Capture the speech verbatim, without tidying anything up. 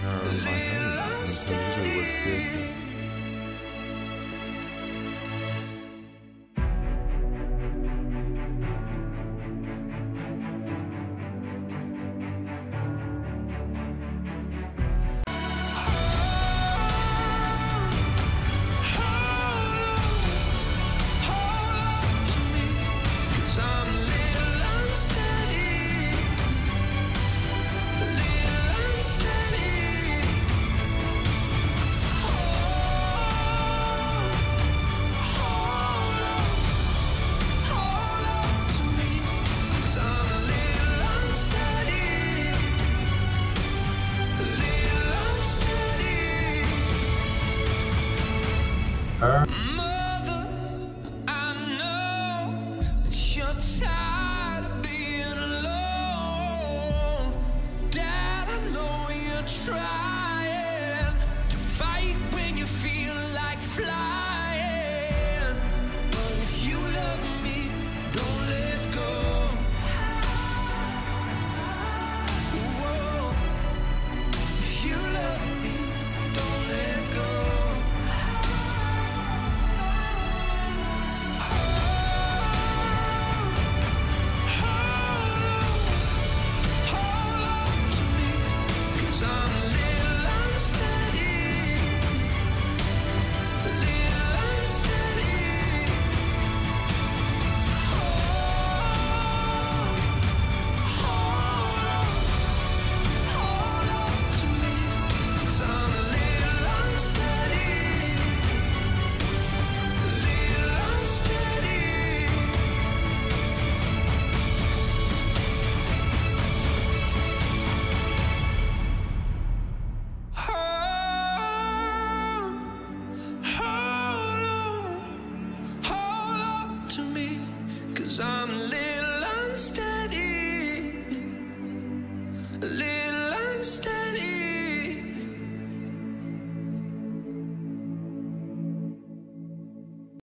my hand non so cosa vuol dire. Mother, I know that you're tired of being alone. Dad, I know you're trying to fight when you feel like flying. But if you love me, don't let go. Whoa. If you love me, don't let go. Hold on to me, 'cause I'm